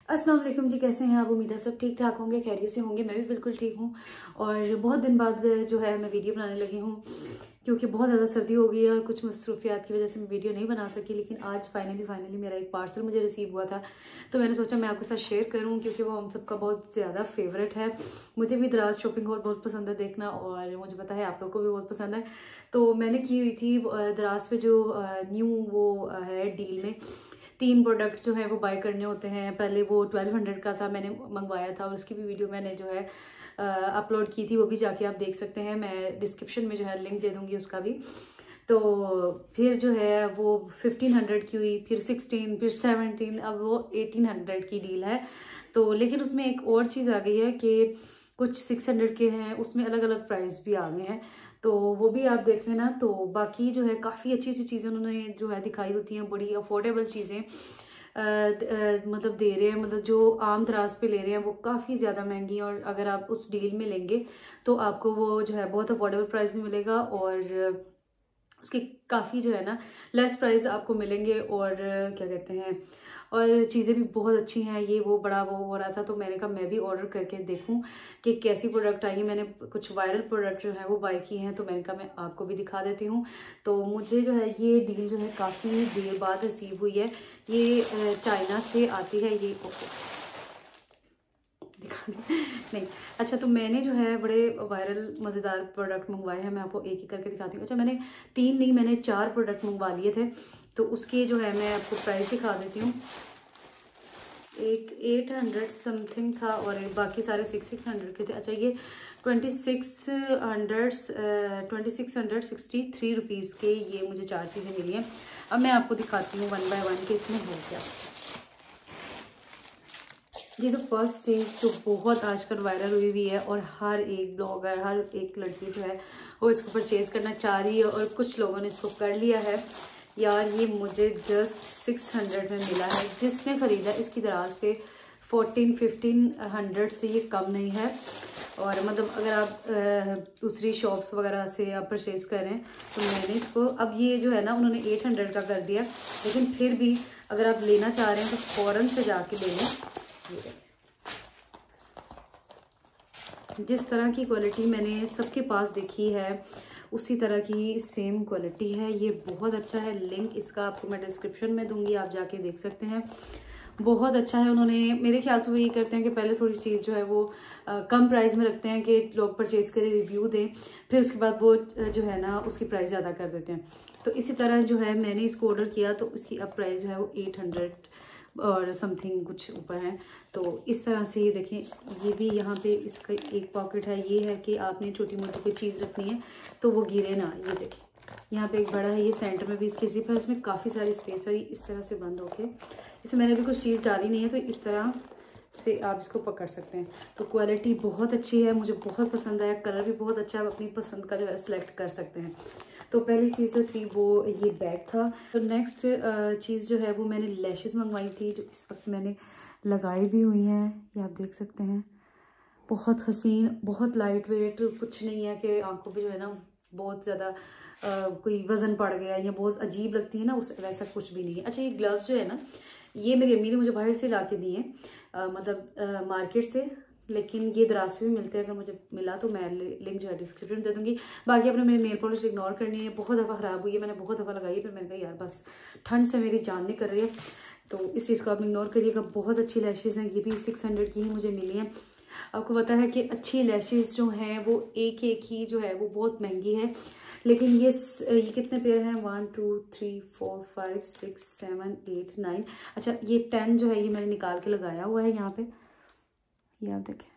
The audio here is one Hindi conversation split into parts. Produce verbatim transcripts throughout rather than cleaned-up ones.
अस्सलाम वालेकुम जी, कैसे हैं आप? उम्मीद है सब ठीक ठाक होंगे, खैरियत से होंगे। मैं भी बिल्कुल ठीक हूँ और बहुत दिन बाद जो है मैं वीडियो बनाने लगी हूँ क्योंकि बहुत ज़्यादा सर्दी हो गई है और कुछ मसरूफियात की वजह से मैं वीडियो नहीं बना सकी। लेकिन आज फाइनली फाइनली मेरा एक पार्सल मुझे रिसीव हुआ था, तो मैंने सोचा मैं आपके साथ शेयर करूँ क्योंकि वो हम सबका बहुत ज़्यादा फेवरेट है। मुझे भी दराज शॉपिंग हॉल बहुत पसंद है देखना और मुझे पता है आप लोग को भी बहुत पसंद है। तो मैंने की हुई थी दराज पे जो न्यू वो है डील में तीन प्रोडक्ट जो है वो बाय करने होते हैं। पहले वो ट्वेल्व हंड्रेड का था, मैंने मंगवाया था और उसकी भी वीडियो मैंने जो है अपलोड की थी, वो भी जाके आप देख सकते हैं। मैं डिस्क्रिप्शन में जो है लिंक दे दूंगी उसका भी। तो फिर जो है वो फिफ्टीन हंड्रेड की हुई, फिर सिक्सटीन, फिर सेवनटीन, अब वो एटीन हंड्रेड की डील है। तो लेकिन उसमें एक और चीज़ आ गई है कि कुछ सिक्स हंड्रेड के हैं, उसमें अलग अलग प्राइस भी आ गए हैं, तो वो भी आप देख लेना। तो बाकी जो है काफ़ी अच्छी अच्छी चीज़ें उन्होंने जो है दिखाई होती हैं, बड़ी अफोर्डेबल चीज़ें मतलब दे रहे हैं। मतलब जो आम दराज पे ले रहे हैं वो काफ़ी ज़्यादा महंगी, और अगर आप उस डील में लेंगे तो आपको वो जो है बहुत अफोर्डेबल प्राइस में मिलेगा और उसके काफ़ी जो है ना लेस प्राइस आपको मिलेंगे। और क्या कहते हैं, और चीज़ें भी बहुत अच्छी हैं। ये वो बड़ा वो हो रहा था तो मैंने कहा मैं भी ऑर्डर करके देखूं कि कैसी प्रोडक्ट आई है। मैंने कुछ वायरल प्रोडक्ट जो है वो बाय की हैं, तो मैंने कहा मैं आपको भी दिखा देती हूँ। तो मुझे जो है ये डील जो है काफ़ी देर बाद रिसीव हुई है। ये चाइना से आती है ये, ओके नहीं अच्छा। तो मैंने जो है बड़े वायरल मज़ेदार प्रोडक्ट मंगवाए हैं, मैं आपको एक एक करके दिखाती हूँ। अच्छा, मैंने तीन नहीं मैंने चार प्रोडक्ट मंगवा लिए थे, तो उसके जो है मैं आपको प्राइस दिखा देती हूँ। एक एट हंड्रेड समथिंग था और एक बाकी सारे सिक्स सिक्स हंड्रेड के थे। अच्छा, ये twenty six hundred twenty six hundred sixty three rupees के ये मुझे चार चीज़ें मिली हैं। अब मैं आपको दिखाती हूँ वन बाय वन के इसमें हो क्या। जी, तो फर्स्ट चीज़ जो बहुत आजकल वायरल हुई हुई है और हर एक ब्लॉगर, हर एक लड़की जो है वो इसको परचेज़ करना चाह रही है और कुछ लोगों ने इसको कर लिया है। यार ये मुझे जस्ट सिक्स हंड्रेड में मिला है। जिसने ख़रीदा इसकी दराज पे फोर्टीन फिफ्टीन हंड्रेड से ये कम नहीं है। और मतलब अगर आप दूसरी शॉप्स वगैरह से आप परचेज़ करें तो मैंने इसको, अब ये जो है ना उन्होंने एट हंड्रेड का कर दिया, लेकिन फिर भी अगर आप लेना चाह रहे हैं तो फ़ौरन से जाके ले लें। जिस तरह की क्वालिटी मैंने सबके पास देखी है उसी तरह की सेम क्वालिटी है। ये बहुत अच्छा है। लिंक इसका आपको मैं डिस्क्रिप्शन में दूंगी, आप जाके देख सकते हैं। बहुत अच्छा है। उन्होंने मेरे ख्याल से वो ये करते हैं कि पहले थोड़ी चीज़ जो है वो आ, कम प्राइस में रखते हैं कि लोग परचेज़ करें, रिव्यू दें, फिर उसके बाद वो जो है ना उसकी प्राइस ज़्यादा कर देते हैं। तो इसी तरह जो है मैंने इसको ऑर्डर किया तो इसकी अब प्राइस जो है वो एट हंड्रेड और समथिंग कुछ ऊपर है। तो इस तरह से ये देखें, ये भी यहाँ पे इसका एक पॉकेट है। ये है कि आपने छोटी मोटी कोई चीज़ रखनी है तो वो गिरे ना। ये देखें यहाँ पे एक बड़ा है, ये सेंटर में भी इसकी जिप है, उसमें काफ़ी सारी स्पेस है। इस तरह से बंद होके, इसमें मैंने भी कुछ चीज़ डाली नहीं है, तो इस तरह से आप इसको पकड़ सकते हैं। तो क्वालिटी बहुत अच्छी है, मुझे बहुत पसंद आया। कलर भी बहुत अच्छा है, आप अपनी पसंद का जो है सिलेक्ट कर सकते हैं। तो पहली चीज़ जो थी वो ये बैग था। तो नेक्स्ट चीज़ जो है वो मैंने लैशेस मंगवाई थी, जो इस वक्त मैंने लगाई भी हुई हैं, ये आप देख सकते हैं। बहुत हसीन, बहुत लाइट वेट, कुछ नहीं है कि आंखों पे जो है ना बहुत ज़्यादा कोई वज़न पड़ गया या बहुत अजीब लगती है ना, उस वैसा कुछ भी नहीं है। अच्छा, ये ग्लव्स जो है ना ये मेरी अम्मी ने मुझे बाहर से ला के दिए हैं, मतलब मार्केट से, लेकिन ये दराज पे भी मिलते हैं। अगर मुझे मिला तो मैं लिंक जो है डिस्क्रिप्शन दे दूंगी। बाकी आपने मेरी नेल पॉलिश इग्नोर करनी है, बहुत दफ़ा ख़राब हुई है, मैंने बहुत दफ़ा लगाई है, फिर मैंने कहा यार बस ठंड से मेरी जान नहीं कर रही है, तो इस चीज़ को आप इग्नोर करिएगा। बहुत अच्छी लैशेज़ हैं, ये भी सिक्स हंड्रेड की ही मुझे मिली हैं। आपको पता है कि अच्छी लैशेज़ जो हैं वो एक एक ही जो है वो बहुत महंगी है, लेकिन ये ये कितने पेयर हैं, one two three four five six seven eight nine. अच्छा, ये टेन जो है ये मैंने निकाल के लगाया हुआ है यहाँ पे, ये आप देखें।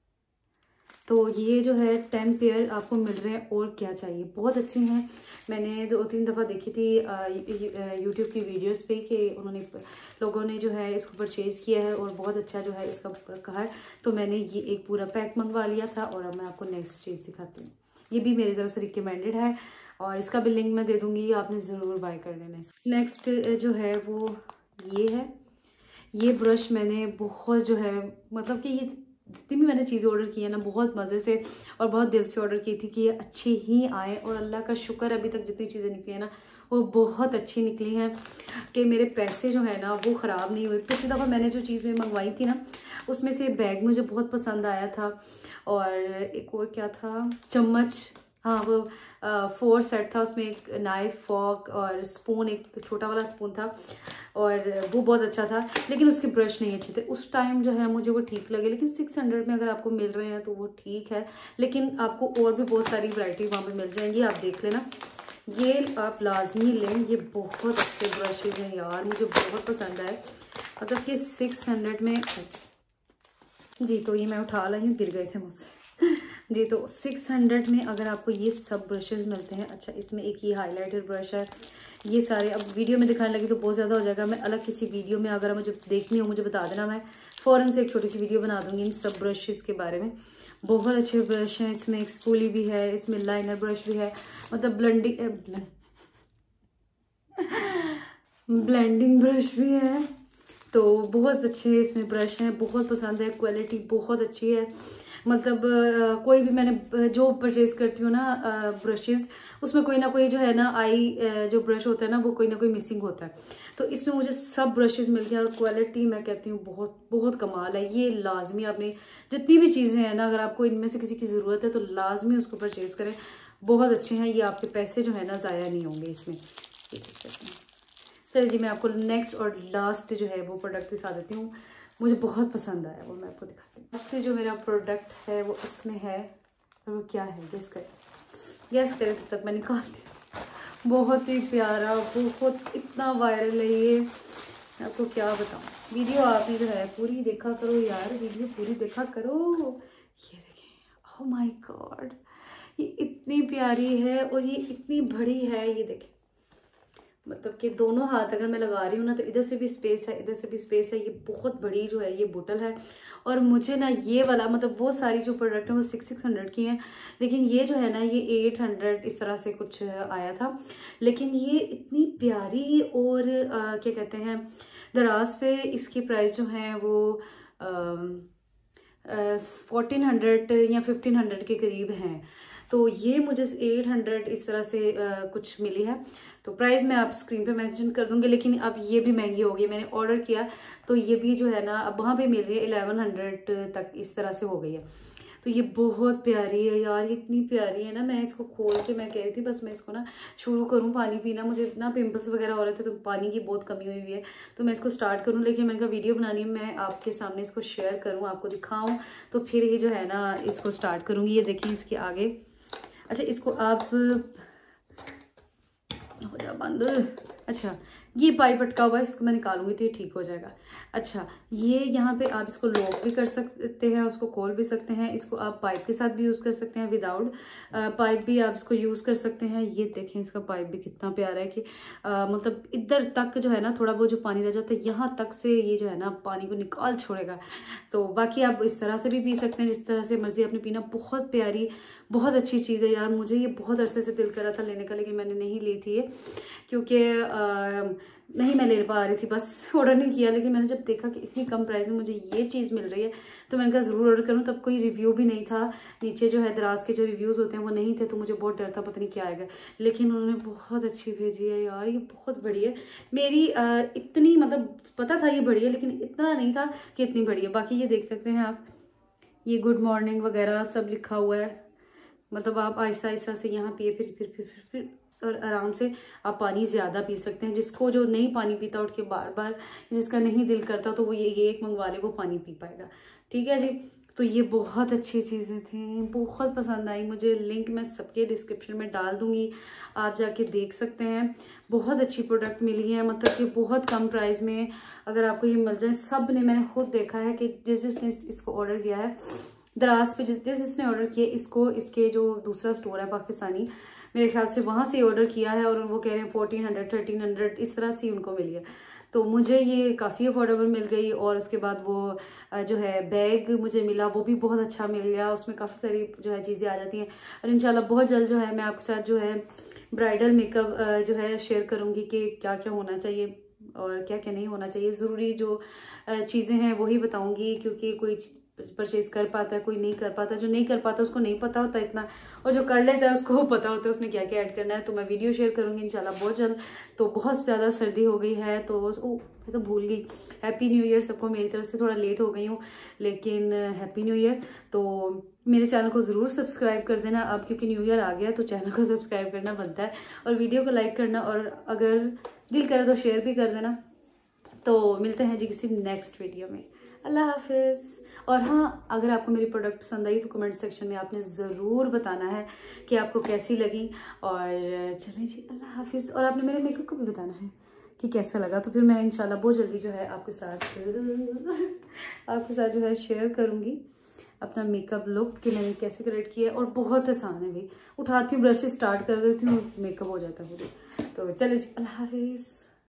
तो ये जो है टेन पेयर आपको मिल रहे हैं, और क्या चाहिए। बहुत अच्छे हैं। मैंने दो तीन दफ़ा देखी थी यूट्यूब की वीडियोस पे कि उन्होंने लोगों ने जो है इसको परचेज़ किया है और बहुत अच्छा जो है इसका कहा है। तो मैंने ये एक पूरा पैक मंगवा लिया था और अब मैं आपको नेक्स्ट चीज़ दिखाती हूँ। ये भी मेरी तरफ से रिकमेंडेड है और इसका भी लिंक मैं दे दूँगी, आपने ज़रूर बाय कर लेना। नेक्स्ट जो है वो ये है। ये ब्रश मैंने बहुत जो है मतलब कि ये जितनी भी मैंने चीज़ें ऑर्डर की है ना बहुत मज़े से और बहुत दिल से ऑर्डर की थी कि ये अच्छी ही आए, और अल्लाह का शुक्र अभी तक जितनी चीज़ें निकली है ना वो बहुत अच्छी निकली हैं कि मेरे पैसे जो है ना वो ख़राब नहीं हुए। पिछली दफ़ा मैंने जो चीज़ें मंगवाई थी ना उसमें से बैग मुझे बहुत पसंद आया था, और एक और क्या था, चम्मच, हाँ वो फोर सेट था, उसमें एक नाइफ, फॉर्क और स्पून, एक छोटा वाला स्पून था, और वो बहुत अच्छा था। लेकिन उसके ब्रश नहीं अच्छे थे उस टाइम जो है, मुझे वो ठीक लगे। लेकिन सिक्स हंड्रेड में अगर आपको मिल रहे हैं तो वो ठीक है, लेकिन आपको और भी बहुत सारी वैरायटी वहाँ पे मिल जाएंगी, आप देख लेना। ये आप लाजमी लें, ये बहुत अच्छे ब्रशेज हैं यार, मुझे बहुत पसंद आए। मतलब कि सिक्स हंड्रेड में जी, तो ये मैं उठा लाई हूँ, गिर गए थे मुझसे जी। तो सिक्स हंड्रेड में अगर आपको ये सब ब्रशेज मिलते हैं। अच्छा, इसमें एक ये हाइलाइटर ब्रश है, ये सारे अब वीडियो में दिखाने लगी तो बहुत ज़्यादा हो जाएगा। मैं अलग किसी वीडियो में अगर मुझे देखनी हो मुझे बता देना, मैं फ़ौरन से एक छोटी सी वीडियो बना दूंगी इन सब ब्रशेज़ के बारे में। बहुत अच्छे ब्रश हैं, इसमें एक स्पूली भी है, इसमें लाइनर ब्रश भी है, मतलब ब्लेंडिंग ब्लेंडिंग ब्रश भी है। तो बहुत अच्छे इसमें ब्रश हैं, बहुत पसंद है, क्वालिटी बहुत अच्छी है। मतलब आ, कोई भी मैंने जो परचेज़ करती हूँ ना ब्रशेज़, उसमें कोई ना कोई जो है ना आई जो ब्रश होता है ना वो कोई ना कोई मिसिंग होता है। तो इसमें मुझे सब ब्रशेज़ मिल गया, और क्वालिटी मैं कहती हूँ बहुत बहुत कमाल है। ये लाजमी आपने जितनी भी चीज़ें हैं ना, अगर आपको इनमें से किसी की ज़रूरत है तो लाजमी उसको परचेज़ करें, बहुत अच्छे हैं। ये आपके पैसे जो है ना ज़ाया नहीं होंगे इसमें। चलिए जी, मैं आपको नेक्स्ट और लास्ट जो है वो प्रोडक्ट दिखा देती हूँ, मुझे बहुत पसंद आया वो मैं आपको दिखाती हूँ। लास्ट जो मेरा प्रोडक्ट है वो इसमें है, और वो क्या है गेस करें, गेस करें तब तक मैं निकालती हूँ। बहुत ही प्यारा, बहुत इतना वायरल है ये, मैं आपको क्या बताऊँ। वीडियो आपने जो है पूरी देखा करो यार, वीडियो पूरी देखा करो। ये देखें, ओह माय गॉड, ये इतनी प्यारी है और ये इतनी बड़ी है, ये देखें। मतलब कि दोनों हाथ अगर मैं लगा रही हूँ ना तो इधर से भी स्पेस है, इधर से भी स्पेस है। ये बहुत बड़ी जो है ये बोतल है, और मुझे ना ये वाला, मतलब वो सारी जो प्रोडक्ट है वो सिक्स सिक्स हंड्रेड की हैं, लेकिन ये जो है ना ये एट हंड्रेड इस तरह से कुछ आया था। लेकिन ये इतनी प्यारी, और आ, क्या कहते हैं, दराज पे इसकी प्राइस जो है वो फोर्टीन हंड्रेड या फिफ्टीन हंड्रेड के करीब हैं। तो ये मुझे एट हंड्रेड इस तरह से आ, कुछ मिली है। तो प्राइस मैं आप स्क्रीन पे मेंशन कर दूंगी, लेकिन अब ये भी महंगी हो गई। मैंने ऑर्डर किया तो ये भी जो है ना अब वहाँ पे मिल रही है इलेवन हंड्रेड तक इस तरह से हो गई है। तो ये बहुत प्यारी है यार, ये इतनी प्यारी है ना। मैं इसको खोल के मैं कह रही थी बस मैं इसको ना शुरू करूँ पानी पीना, मुझे इतना पिंपल्स वगैरह हो रहे थे तो पानी की बहुत कमी हुई हुई है, तो मैं इसको स्टार्ट करूँ। लेकिन मैंने कहा वीडियो बनानी है, मैं आपके सामने इसको शेयर करूँ, आपको दिखाऊँ, तो फिर ही जो है ना इसको स्टार्ट करूँगी। ये देखिए इसके आगे, अच्छा इसको आप हो जा बंद। अच्छा, ये पाइप अटका हुआ है, इसको मैं निकालूंगी तो ये ठीक हो जाएगा। अच्छा, ये यहाँ पे आप इसको लॉक भी कर सकते हैं, उसको खोल भी सकते हैं। इसको आप पाइप के साथ भी यूज़ कर सकते हैं, विदाउट पाइप भी आप इसको यूज़ कर सकते हैं। ये देखें इसका पाइप भी कितना प्यारा है कि आ, मतलब इधर तक जो है ना थोड़ा बहुत जो पानी रह जाता है यहाँ तक से ये जो है ना पानी को निकाल छोड़ेगा। तो बाकी आप इस तरह से भी पी सकते हैं, जिस तरह से मर्जी आपने पीना। बहुत प्यारी, बहुत अच्छी चीज़ है यार। मुझे ये बहुत अरसे से दिल कर रहा था लेने का, लेकिन मैंने नहीं ली थी ये, क्योंकि नहीं मैं ले पा रही थी, बस ऑर्डर नहीं किया। लेकिन मैंने जब देखा कि इतनी कम प्राइस में मुझे ये चीज़ मिल रही है तो मैंने कहा ज़रूर ऑर्डर करूँ। तब कोई रिव्यू भी नहीं था, नीचे जो है दराज के जो रिव्यूज़ होते हैं वो नहीं थे, तो मुझे बहुत डर था पता नहीं क्या आएगा। लेकिन उन्होंने बहुत अच्छी भेजी है यार, ये बहुत बड़ी है। मेरी आ, इतनी मतलब पता था ये बड़ी है, लेकिन इतना नहीं था कि इतनी बड़ी है। बाकी ये देख सकते हैं आप, ये गुड मॉर्निंग वगैरह सब लिखा हुआ है। मतलब आप आहिस्ता आहिस्ता से यहाँ पिए, फिर फिर फिर फिर फिर और आराम से आप पानी ज़्यादा पी सकते हैं। जिसको जो नहीं पानी पीता उठ के बार बार, जिसका नहीं दिल करता, तो वो ये ये एक मंगवा ले, वो पानी पी पाएगा। ठीक है जी। तो ये बहुत अच्छी चीज़ें थी, बहुत पसंद आई मुझे। लिंक मैं सबके डिस्क्रिप्शन में डाल दूँगी, आप जाके देख सकते हैं। बहुत अच्छी प्रोडक्ट मिली है, मतलब कि बहुत कम प्राइस में अगर आपको ये मिल जाए। सब ने, मैंने खुद देखा है कि जिस जिसने इसको ऑर्डर किया है दराज पे, जिस जिसने ऑर्डर किया इसको, इसके जो दूसरा स्टोर है पाकिस्तानी, मेरे ख्याल से वहाँ से ऑर्डर किया है, और वो कह रहे हैं फोर्टीन हंड्रेड थर्टीन हंड्रेड इस तरह से उनको मिली है। तो मुझे ये काफ़ी अफोर्डेबल मिल गई। और उसके बाद वो जो है बैग मुझे मिला, वो भी बहुत अच्छा मिल गया। उसमें काफ़ी सारी जो है चीज़ें आ जाती हैं, और इंशाल्लाह बहुत जल्द जो है मैं आपके साथ जो है ब्राइडल मेकअप जो है शेयर करूँगी कि क्या क्या होना चाहिए और क्या क्या नहीं होना चाहिए। ज़रूरी जो चीज़ें हैं वही बताऊँगी, क्योंकि कोई परचेज कर पाता है, कोई नहीं कर पाता। जो नहीं कर पाता उसको नहीं पता होता इतना, और जो कर लेता है उसको पता होता है उसने क्या क्या ऐड करना है। तो मैं वीडियो शेयर करूंगी इंशाल्लाह बहुत जल्द। तो बहुत ज़्यादा सर्दी हो गई है, तो ओ मैं तो भूल गई, हैप्पी न्यू ईयर सबको मेरी तरफ से। थोड़ा लेट हो गई हूँ लेकिन हैप्पी न्यू ईयर। तो मेरे चैनल को ज़रूर सब्सक्राइब कर देना अब, क्योंकि न्यू ईयर आ गया तो चैनल को सब्सक्राइब करना बनता है, और वीडियो को लाइक करना, और अगर दिल करे तो शेयर भी कर देना। तो मिलते हैं जी किसी नेक्स्ट वीडियो में। अल्लाह हाफिज़। और हाँ, अगर आपको मेरी प्रोडक्ट पसंद आई तो कमेंट सेक्शन में आपने ज़रूर बताना है कि आपको कैसी लगी। और चलें जी, अल्लाह हाफिज़। और आपने मेरे मेकअप को भी बताना है कि कैसा लगा। तो फिर मैं इंशाल्लाह बहुत जल्दी जो है आपके साथ आपके साथ जो है शेयर करूँगी अपना मेकअप लुक कि मैंने कैसे क्रिएट किया है। और बहुत आसान है भाई, उठाती हूँ ब्रश स्टार्ट कर देती हूँ, मेकअप हो जाता है पूरी। तो चले जी, अल्लाह हाफिज़।